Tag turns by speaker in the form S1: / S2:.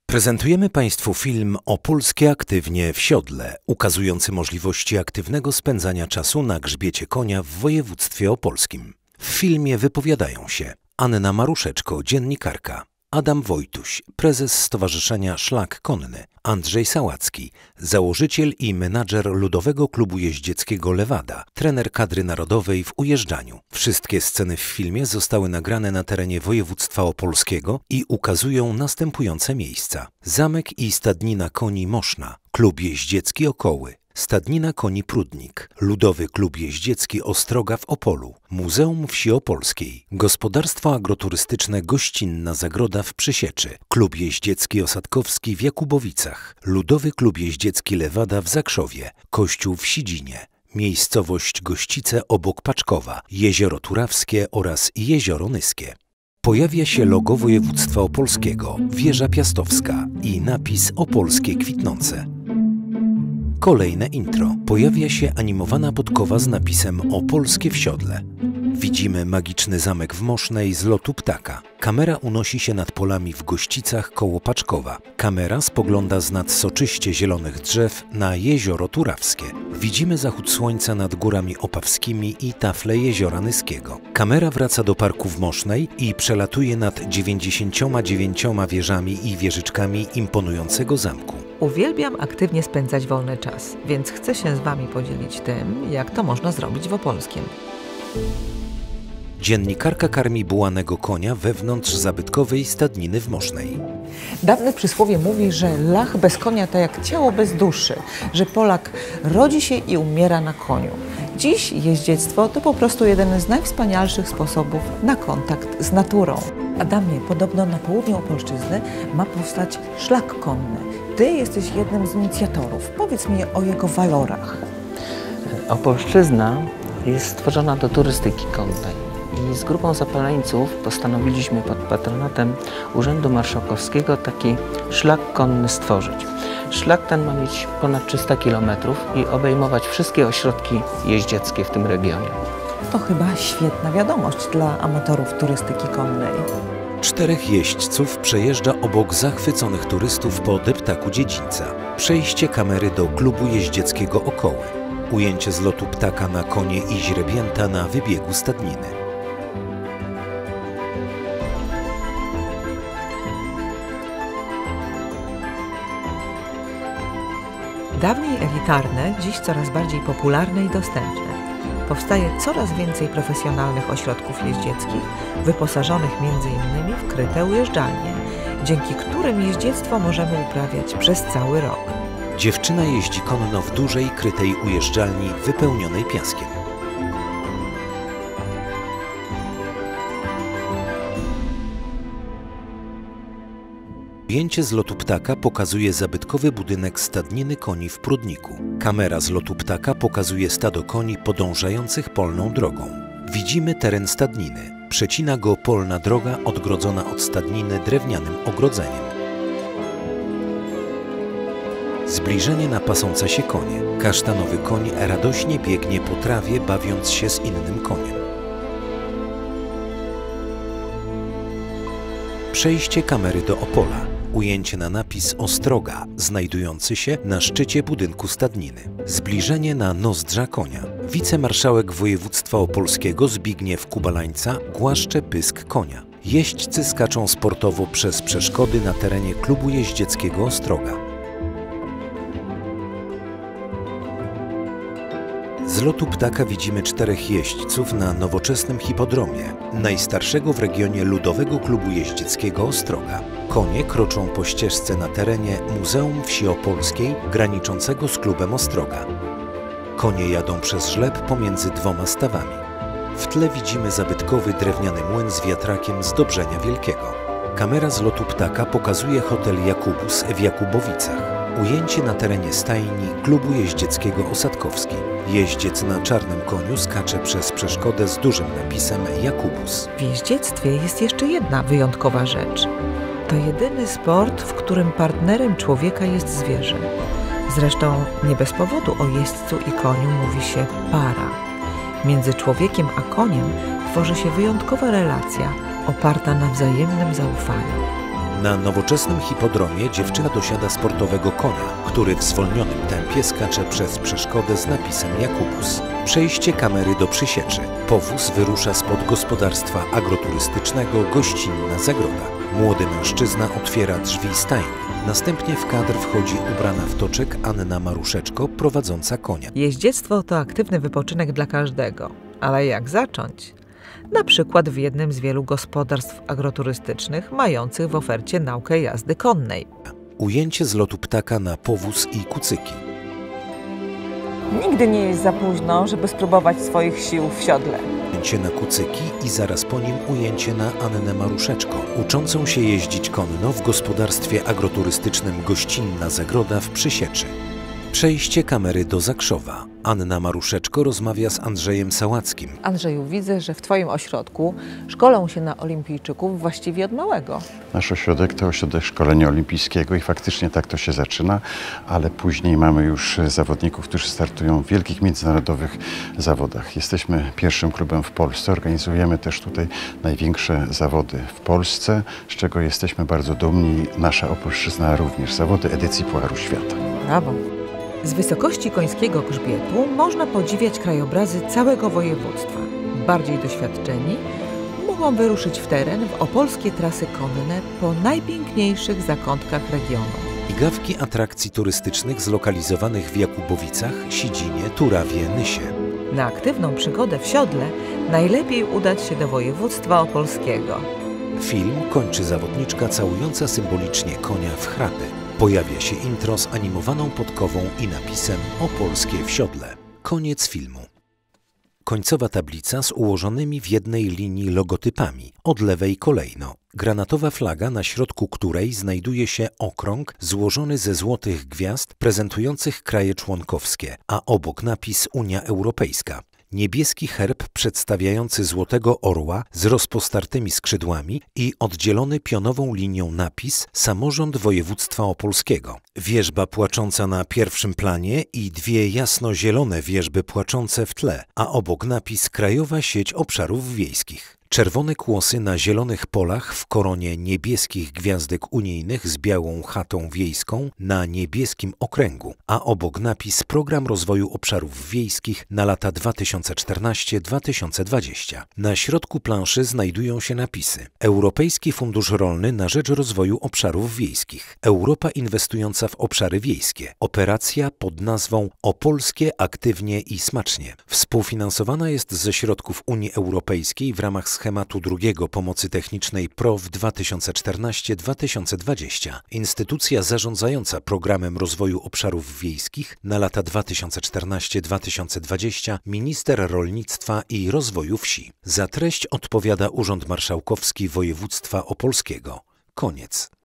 S1: Prezentujemy Państwu film Opolskie aktywnie w siodle, ukazujący możliwości aktywnego spędzania czasu na grzbiecie konia w województwie opolskim. W filmie wypowiadają się Anna Maruszeczko, dziennikarka, Adam Wojtuś, prezes Stowarzyszenia Szlak Konny, Andrzej Sałacki, założyciel i menadżer Ludowego Klubu Jeździeckiego Lewada, trener kadry narodowej w ujeżdżaniu. Wszystkie sceny w filmie zostały nagrane na terenie województwa opolskiego i ukazują następujące miejsca: Zamek i Stadnina Koni Moszna, Klub Jeździecki Okoły, Stadnina Koni Prudnik, Ludowy Klub Jeździecki Ostroga w Opolu, Muzeum Wsi Opolskiej, Gospodarstwo Agroturystyczne Gościnna Zagroda w Przysieczy, Klub Jeździecki Osadkowski w Jakubowicach, Ludowy Klub Jeździecki Lewada w Zakrzowie, Kościół w Sidzinie, miejscowość Gościce obok Paczkowa, Jezioro Turawskie oraz Jezioro Nyskie. Pojawia się logo województwa opolskiego, wieża piastowska i napis Opolskie kwitnące. Kolejne intro. Pojawia się animowana podkowa z napisem Opolskie w siodle. Widzimy magiczny zamek w Mosznej z lotu ptaka. Kamera unosi się nad polami w Gościcach koło Paczkowa. Kamera spogląda z nad soczyście zielonych drzew na Jezioro Turawskie. Widzimy zachód słońca nad górami opawskimi i tafle Jeziora Nyskiego. Kamera wraca do parku w Mosznej i przelatuje nad 99 wieżami i wieżyczkami imponującego zamku.
S2: Uwielbiam aktywnie spędzać wolny czas, więc chcę się z Wami podzielić tym, jak to można zrobić w Opolskiem.
S1: Dziennikarka karmi bułanego konia wewnątrz zabytkowej stadniny w Mosznej.
S2: Dawne przysłowie mówi, że lach bez konia to jak ciało bez duszy, że Polak rodzi się i umiera na koniu. Dziś jeździectwo to po prostu jeden z najwspanialszych sposobów na kontakt z naturą. Adamie, podobno na południu Opolszczyzny ma powstać szlak konny. Ty jesteś jednym z inicjatorów. Powiedz mi o jego walorach.
S3: Opolszczyzna jest stworzona do turystyki konnej i z grupą zapaleńców postanowiliśmy pod patronatem Urzędu Marszałkowskiego taki szlak konny stworzyć. Szlak ten ma mieć ponad 300 km i obejmować wszystkie ośrodki jeździeckie w tym regionie.
S2: To chyba świetna wiadomość dla amatorów turystyki konnej.
S1: 4 jeźdźców przejeżdża obok zachwyconych turystów po deptaku dziedzińca. Przejście kamery do klubu jeździeckiego Okoły. Ujęcie z lotu ptaka na konie i źrebięta na wybiegu stadniny.
S2: Dawniej elitarne, dziś coraz bardziej popularne i dostępne. Powstaje coraz więcej profesjonalnych ośrodków jeździeckich, wyposażonych m.in. w kryte ujeżdżalnie, dzięki którym jeździectwo możemy uprawiać przez cały rok.
S1: Dziewczyna jeździ konno w dużej, krytej ujeżdżalni wypełnionej piaskiem. Ujęcie z lotu ptaka pokazuje zabytkowy budynek stadniny koni w Prudniku. Kamera z lotu ptaka pokazuje stado koni podążających polną drogą. Widzimy teren stadniny. Przecina go polna droga odgrodzona od stadniny drewnianym ogrodzeniem. Zbliżenie na pasące się konie. Kasztanowy koń radośnie biegnie po trawie, bawiąc się z innym koniem. Przejście kamery do Opola. Ujęcie na napis Ostroga, znajdujący się na szczycie budynku stadniny. Zbliżenie na nozdrza konia. Wicemarszałek województwa opolskiego Zbigniew Kubalańca głaszcze pysk konia. Jeźdźcy skaczą sportowo przez przeszkody na terenie klubu jeździeckiego Ostroga. Z lotu ptaka widzimy 4 jeźdźców na nowoczesnym hipodromie, najstarszego w regionie Ludowego Klubu Jeździeckiego Ostroga. Konie kroczą po ścieżce na terenie Muzeum Wsi Opolskiej, graniczącego z klubem Ostroga. Konie jadą przez żleb pomiędzy 2 stawami. W tle widzimy zabytkowy drewniany młyn z wiatrakiem z Dobrzenia Wielkiego. Kamera z lotu ptaka pokazuje hotel Jakubus w Jakubowicach. Ujęcie na terenie stajni klubu jeździeckiego Osadkowski. Jeździec na czarnym koniu skacze przez przeszkodę z dużym napisem Jakubus.
S2: W jeździectwie jest jeszcze jedna wyjątkowa rzecz. To jedyny sport, w którym partnerem człowieka jest zwierzę. Zresztą nie bez powodu o jeźdźcu i koniu mówi się para. Między człowiekiem a koniem tworzy się wyjątkowa relacja oparta na wzajemnym zaufaniu.
S1: Na nowoczesnym hipodromie dziewczyna dosiada sportowego konia, który w zwolnionym tempie skacze przez przeszkodę z napisem Jakubus. Przejście kamery do Przysieczy. Powóz wyrusza spod gospodarstwa agroturystycznego Gościnna Zagroda. Młody mężczyzna otwiera drzwi stajni. Następnie w kadr wchodzi ubrana w toczek Anna Maruszeczko prowadząca konia.
S2: Jeździectwo to aktywny wypoczynek dla każdego. Ale jak zacząć? Na przykład w jednym z wielu gospodarstw agroturystycznych mających w ofercie naukę jazdy konnej.
S1: Ujęcie z lotu ptaka na powóz i kucyki.
S2: Nigdy nie jest za późno, żeby spróbować swoich sił w siodle.
S1: Ujęcie na kucyki i zaraz po nim ujęcie na Annę Maruszeczko, uczącą się jeździć konno w gospodarstwie agroturystycznym Gościnna Zagroda w Przysieczy. Przejście kamery do Zakrzowa. Anna Maruszeczko rozmawia z Andrzejem Sałackim.
S2: Andrzeju, widzę, że w Twoim ośrodku szkolą się na olimpijczyków właściwie od małego.
S4: Nasz ośrodek to ośrodek szkolenia olimpijskiego i faktycznie tak to się zaczyna, ale później mamy już zawodników, którzy startują w wielkich międzynarodowych zawodach. Jesteśmy pierwszym klubem w Polsce, organizujemy też tutaj największe zawody w Polsce, z czego jesteśmy bardzo dumni. Nasza Opolszczyzna również, zawody edycji Pucharu Świata.
S2: Brawo! Z wysokości końskiego grzbietu można podziwiać krajobrazy całego województwa. Bardziej doświadczeni mogą wyruszyć w teren w opolskie trasy konne po najpiękniejszych zakątkach regionu.
S1: Migawki atrakcji turystycznych zlokalizowanych w Jakubowicach, Sidzinie, Turawie, Nysie.
S2: Na aktywną przygodę w siodle najlepiej udać się do województwa opolskiego.
S1: Film kończy zawodniczka całująca symbolicznie konia w chrapy. Pojawia się intro z animowaną podkową i napisem Opolskie w siodle. Koniec filmu. Końcowa tablica z ułożonymi w jednej linii logotypami, od lewej kolejno. Granatowa flaga, na środku której znajduje się okrąg złożony ze złotych gwiazd prezentujących kraje członkowskie, a obok napis Unia Europejska. Niebieski herb przedstawiający złotego orła z rozpostartymi skrzydłami i oddzielony pionową linią napis Samorząd Województwa Opolskiego. Wierzba płacząca na pierwszym planie i dwie jasno-zielone wierzby płaczące w tle, a obok napis Krajowa Sieć Obszarów Wiejskich. Czerwone kłosy na zielonych polach w koronie niebieskich gwiazdek unijnych z białą chatą wiejską na niebieskim okręgu, a obok napis Program Rozwoju Obszarów Wiejskich na lata 2014-2020. Na środku planszy znajdują się napisy: Europejski Fundusz Rolny na rzecz Rozwoju Obszarów Wiejskich, Europa inwestująca w obszary wiejskie, operacja pod nazwą Opolskie aktywnie i smacznie. Współfinansowana jest ze środków Unii Europejskiej w ramach schematu drugiego pomocy technicznej PROW 2014-2020. Instytucja zarządzająca Programem Rozwoju Obszarów Wiejskich na lata 2014-2020 Minister Rolnictwa i Rozwoju Wsi. Za treść odpowiada Urząd Marszałkowski Województwa Opolskiego. Koniec.